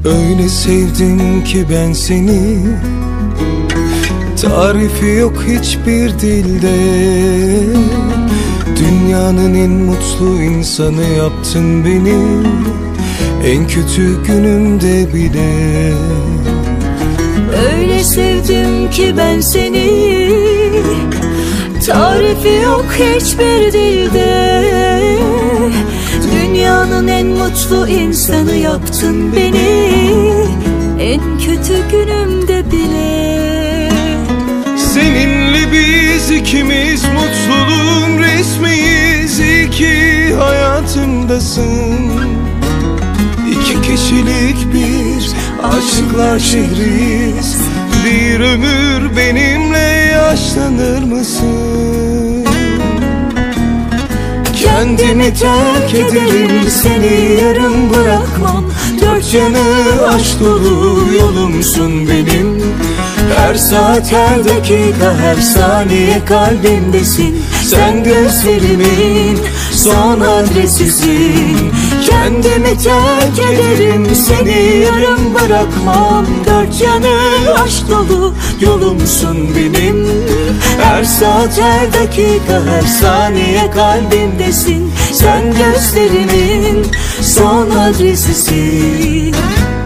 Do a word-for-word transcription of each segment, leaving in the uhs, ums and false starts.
Öyle sevdim ki ben seni, tarifi yok hiçbir dilde. Dünyanın en mutlu insanı yaptın beni, en kötü günümde bile. Öyle sevdim ki ben seni, tarifi yok hiçbir dilde. Dünyanın en mutlu insanı yaptın beni, en kötü günümde bile. Seninle biz ikimiz mutluluğun resmiyiz. İyi ki hayatımdasın. İki kişilik bir aşıklar şehriyiz. Bir ömür benimle yaşlanır mısın? Kendimi terk ederim, seni yarım bırakmam. Dört yanı aşk dolu yolumsun benim. Her saat, her dakika, her saniye kalbimdesin. Sen gözlerimin son adresisin. Kendimi terk ederim, seni yarım bırakmam. Dört yanı aşk dolu yolumsun benim. Her saat, her dakika, her saniye kalbimdesin. Sen gözlerimin son adresisin.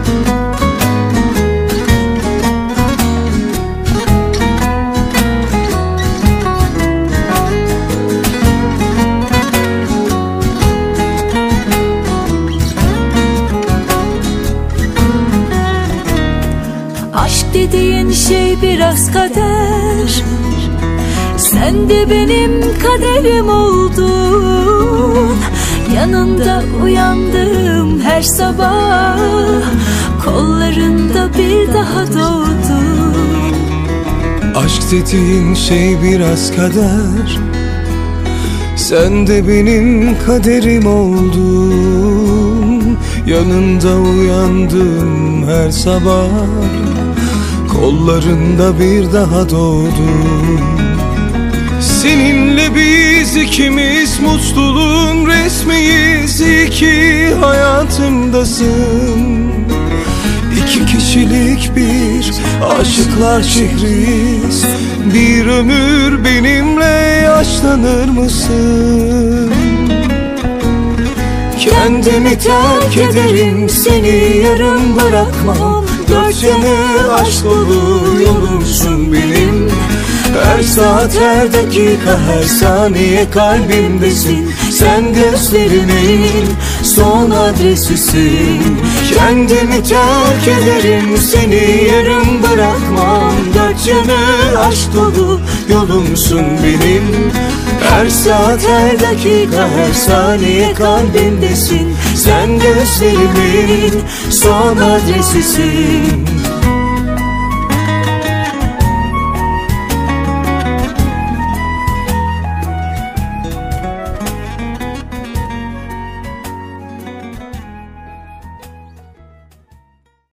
Aşk dediğin şey biraz kader. Sen de benim kaderim oldun. Yanında uyandım her sabah, kollarında bir daha doğdum. Aşk dediğin şey biraz kader. Sen de benim kaderim oldun. Yanında uyandım her sabah, kollarında bir daha doğdum. Seninle biz ikimiz mutluluğun resmiyiz. İyi ki hayatımdasın. İki kişilik bir aşıklar şehriyiz. Bir ömür benimle yaşlanır mısın? Kendimi terk ederim, seni yarım bırakmam. Dört yanı aşk dolu yolumsun benim. Her saat, her dakika, her saniye kalbimdesin. Sen gözlerimin son adresisin. Kendimi terk ederim, seni yarım bırakmam. Dört yanı aşk dolu yolumsun benim. Her saat, her dakika, her saniye kalbimdesin. Sen gözlerimin son adresisin.